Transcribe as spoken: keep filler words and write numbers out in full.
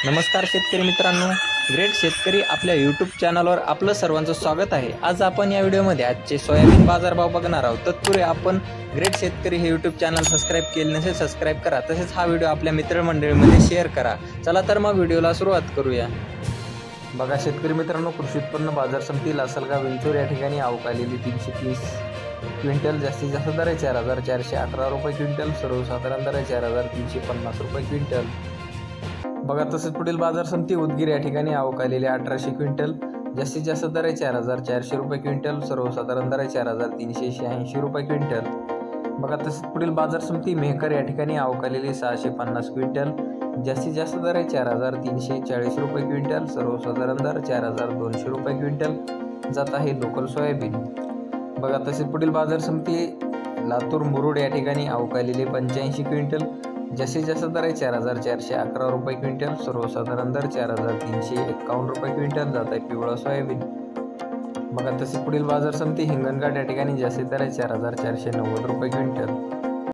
नमस्कार शेतकरी मित्रांनो, ग्रेट शेतकरी आपल्या यूट्यूब चॅनलवर आपलं सर्वांचं स्वागत आहे। आज आपण या व्हिडिओमध्ये आजचे सोयाबीन बाजारभाव बघणार आहोत। तत्पूर्वी आपण ग्रेट शेतकरी हे यूट्यूब चॅनल सबस्क्राइब केले नसेल सबस्क्राइब करा, तसेच हा व्हिडिओ आपल्या मित्रमंडळीमध्ये शेअर करा। चला तर मग व्हिडिओला सुरुवात करूया। बघा शेतकरी मित्रांनो, कृषी उत्पन्न बाजार समिती लासलगाव विंचूर या ठिकाणी आवक आलेली तीनशे तीस क्विंटल, जास्तीत जास्त दर आहे चार हजार चारशे अठरा रुपये क्विंटल, सर्वसाधारण दर आहे चार हजार तीनशे पन्नास रुपये क्विंटल। बघा तसेच पुढील बाजार समिती उदगीर या ठिकाणी आवक आलेली अठराशे क्विंटल, जास्तीत जास्त दर आहे चार हजार चारशे रुपये क्विंटल, सर्वसाधारण दर आहे चार हजार तीनशे शहाऐंशी रुपये क्विंटल। बघा तसेच पुढील बाजार समिती मेहकर या ठिकाणी आवक आलेली सहाशे पन्नास क्विंटल, जास्तीत जास्त दर आहे चार हजार तीनशे चाळीस रुपये क्विंटल, सर्वसाधारण दर चार हजार दोनशे रुपये क्विंटल जात आहे लोकल सोयाबीन। बघा तसेच पुढील बाजार समिती लातूर मुरुड या ठिकाणी आवक आलेली पंच्याऐंशी क्विंटल, जास्तीत जास्त दर आहे चार हजार चारशे अकरा रुपये क्विंटल, सर्वसाधारण दर चार हजार तीनशे एक्कावन्न रुपये क्विंटल जात आहे पिवळा सोयाबीन। बघा तसेच पुढील बाजार समिती हिंगणघाट या ठिकाणी जास्तीत दर आहे चार हजार चारशे नव्वद रुपये क्विंटल।